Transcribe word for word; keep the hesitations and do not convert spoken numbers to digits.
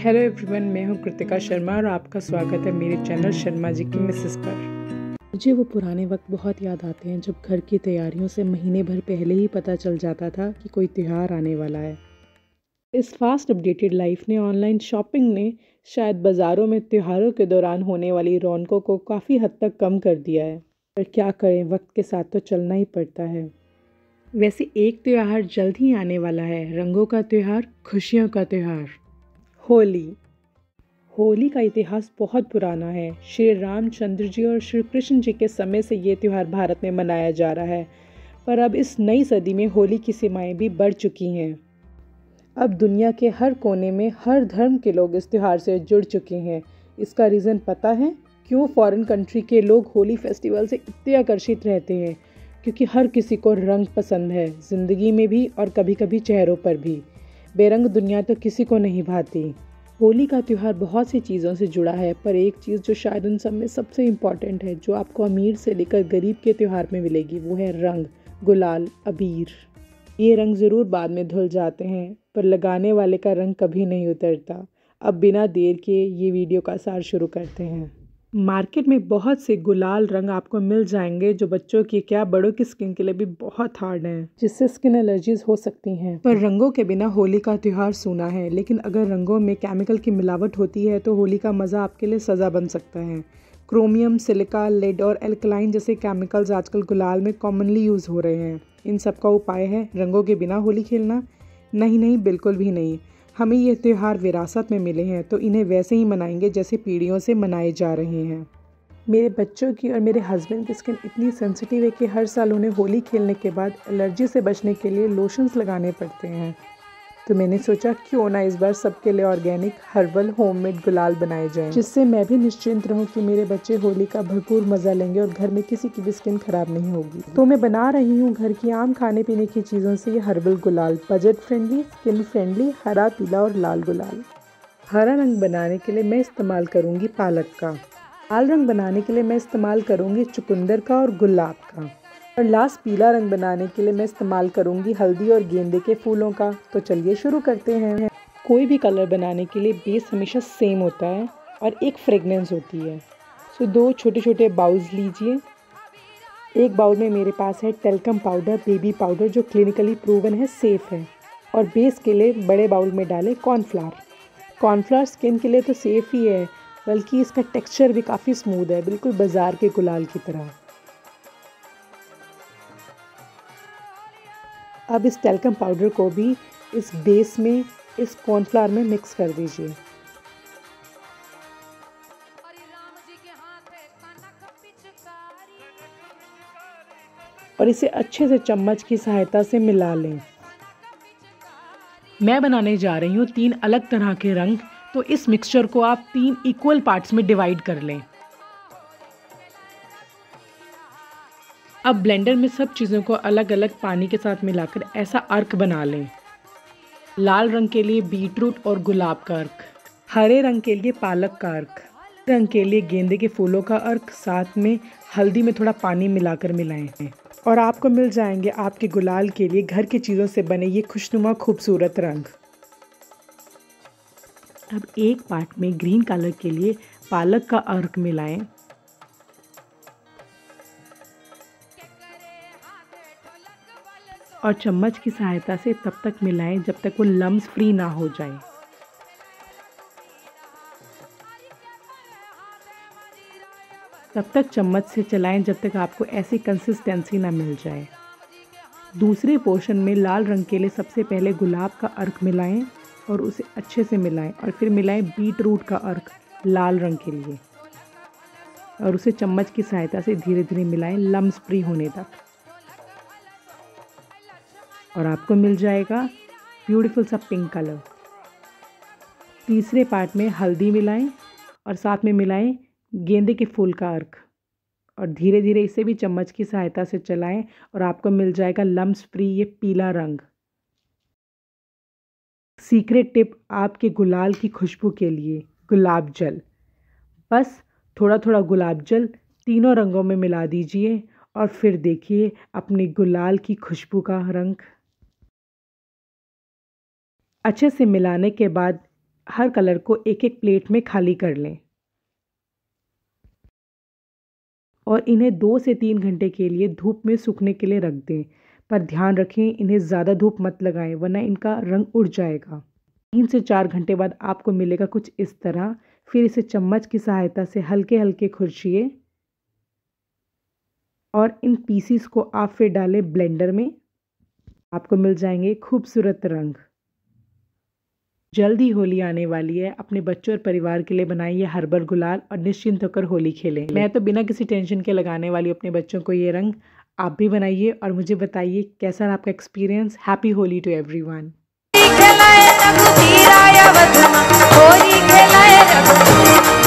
Hello everyone, मैं हूं कृतिका शर्मा और आपका स्वागत है मेरे चैनल शर्मा जी की मिसेस पर। मुझे वो पुराने वक्त बहुत याद आते हैं जब घर की तैयारियों से महीने भर पहले ही पता चल जाता था कि कोई त्यौहार आने वाला है। इस फास्ट अपडेटेड लाइफ ने ऑनलाइन शॉपिंग ने शायद बाज़ारों में त्योहारों के दौरान होने वाली रौनकों को काफ़ी हद तक कम कर दिया है, पर क्या करें, वक्त के साथ तो चलना ही पड़ता है। वैसे एक त्यौहार जल्द ही आने वाला है, रंगों का त्यौहार, खुशियों का त्यौहार, होली। होली का इतिहास बहुत पुराना है। श्री रामचंद्र जी और श्री कृष्ण जी के समय से ये त्यौहार भारत में मनाया जा रहा है, पर अब इस नई सदी में होली की सीमाएं भी बढ़ चुकी हैं। अब दुनिया के हर कोने में हर धर्म के लोग इस त्यौहार से जुड़ चुके हैं। इसका रीज़न पता है क्यों फॉरेन कंट्री के लोग होली फेस्टिवल से इतने आकर्षित रहते हैं? क्योंकि हर किसी को रंग पसंद है, ज़िंदगी में भी और कभी कभी चेहरों पर भी। बेरंग दुनिया तो किसी को नहीं भाती। होली का त्यौहार बहुत सी चीज़ों से जुड़ा है, पर एक चीज़ जो शायद उन सब में सबसे इम्पॉर्टेंट है, जो आपको अमीर से लेकर गरीब के त्यौहार में मिलेगी, वो है रंग, गुलाल, अबीर। ये रंग ज़रूर बाद में धुल जाते हैं, पर लगाने वाले का रंग कभी नहीं उतरता। अब बिना देर के ये वीडियो का सार शुरू करते हैं। मार्केट में बहुत से गुलाल रंग आपको मिल जाएंगे जो बच्चों की क्या बड़ों की स्किन के लिए भी बहुत हार्ड हैं, जिससे स्किन एलर्जीज हो सकती हैं। पर रंगों के बिना होली का त्यौहार सूना है। लेकिन अगर रंगों में केमिकल की मिलावट होती है तो होली का मज़ा आपके लिए सज़ा बन सकता है। क्रोमियम, सिलिका, लेड और एल्कलाइन जैसे केमिकल्स आजकल गुलाल में कॉमनली यूज़ हो रहे हैं। इन सब का उपाय है रंगों के बिना होली खेलना? नहीं नहीं, बिल्कुल भी नहीं। हमें ये त्यौहार विरासत में मिले हैं तो इन्हें वैसे ही मनाएंगे जैसे पीढ़ियों से मनाए जा रहे हैं। मेरे बच्चों की और मेरे हस्बैंड की स्किन इतनी सेंसिटिव है कि हर साल उन्हें होली खेलने के बाद एलर्जी से बचने के लिए लोशंस लगाने पड़ते हैं। तो मैंने सोचा क्यों ना इस बार सबके लिए ऑर्गेनिक हर्बल होममेड गुलाल बनाए जाएं, जिससे मैं भी निश्चिंत रहूं कि मेरे बच्चे होली का भरपूर मज़ा लेंगे और घर में किसी की भी स्किन खराब नहीं होगी। तो मैं बना रही हूं घर की आम खाने पीने की चीज़ों से ये हर्बल गुलाल, बजट फ्रेंडली, स्किन फ्रेंडली, हरा, पीला और लाल गुलाल। हरा रंग बनाने के लिए मैं इस्तेमाल करूँगी पालक का। लाल रंग बनाने के लिए मैं इस्तेमाल करूँगी चुकंदर का और गुलाब का। और लास्ट पीला रंग बनाने के लिए मैं इस्तेमाल करूँगी हल्दी और गेंदे के फूलों का। तो चलिए शुरू करते हैं। कोई भी कलर बनाने के लिए बेस हमेशा सेम होता है और एक फ्रेगनेंस होती है। सो दो छोटे छोटे बाउल्स लीजिए। एक बाउल में मेरे पास है टेल्कम पाउडर, बेबी पाउडर, जो क्लिनिकली प्रूवन है, सेफ़ है। और बेस के लिए बड़े बाउल में डालें कॉर्नफ्लावर। कॉर्नफ्लावर स्किन के लिए तो सेफ़ ही है, बल्कि इसका टेक्सचर भी काफ़ी स्मूथ है, बिल्कुल बाज़ार के गुलाल की तरह। अब इस टेल्कम पाउडर को भी इस बेस में, इस कॉर्नफ्लावर में मिक्स कर दीजिए। और इसे अच्छे से चम्मच की सहायता से मिला लें। मैं बनाने जा रही हूँ तीन अलग तरह के रंग, तो इस मिक्सचर को आप तीन इक्वल पार्ट्स में डिवाइड कर लें। अब ब्लेंडर में सब चीज़ों को अलग अलग पानी के साथ मिलाकर ऐसा अर्क बना लें। लाल रंग के लिए बीटरूट और गुलाब का अर्क, हरे रंग के लिए पालक का अर्क, रंग के लिए गेंदे के फूलों का अर्क, साथ में हल्दी में थोड़ा पानी मिलाकर मिलाएं और आपको मिल जाएंगे आपके गुलाल के लिए घर की चीज़ों से बने ये खुशनुमा खूबसूरत रंग। अब एक पार्ट में ग्रीन कलर के लिए पालक का अर्क मिलाएं और चम्मच की सहायता से तब तक मिलाएं जब तक वो लम्स फ्री ना हो जाए। तब तक चम्मच से चलाएं जब तक आपको ऐसी कंसिस्टेंसी ना मिल जाए। दूसरे पोर्शन में लाल रंग के लिए सबसे पहले गुलाब का अर्क मिलाएं और उसे अच्छे से मिलाएं और फिर मिलाएं बीट रूट का अर्क लाल रंग के लिए और उसे चम्मच की सहायता से धीरे धीरे मिलाएं लम्स फ्री होने तक। और आपको मिल जाएगा ब्यूटीफुल सा पिंक कलर। तीसरे पार्ट में हल्दी मिलाएं और साथ में मिलाएं गेंदे के फूल का अर्क और धीरे धीरे इसे भी चम्मच की सहायता से चलाएं और आपको मिल जाएगा लम्स फ्री ये पीला रंग। सीक्रेट टिप आपके गुलाल की खुशबू के लिए, गुलाब जल। बस थोड़ा थोड़ा गुलाब जल तीनों रंगों में मिला दीजिए और फिर देखिए अपने गुलाल की खुशबू का रंग। अच्छे से मिलाने के बाद हर कलर को एक एक प्लेट में खाली कर लें और इन्हें दो से तीन घंटे के लिए धूप में सूखने के लिए रख दें। पर ध्यान रखें, इन्हें ज़्यादा धूप मत लगाएं वरना इनका रंग उड़ जाएगा। तीन से चार घंटे बाद आपको मिलेगा कुछ इस तरह। फिर इसे चम्मच की सहायता से हल्के हल्के खुरचिए और इन पीसीस को आप फिर डालें ब्लेंडर में। आपको मिल जाएंगे खूबसूरत रंग। जल्द ही होली आने वाली है, अपने बच्चों और परिवार के लिए बनाइए हर्बल गुलाल और निश्चिंत होकर होली खेलें। मैं तो बिना किसी टेंशन के लगाने वाली अपने बच्चों को ये रंग। आप भी बनाइए और मुझे बताइए कैसा रहा आपका experience. Happy Holi to everyone.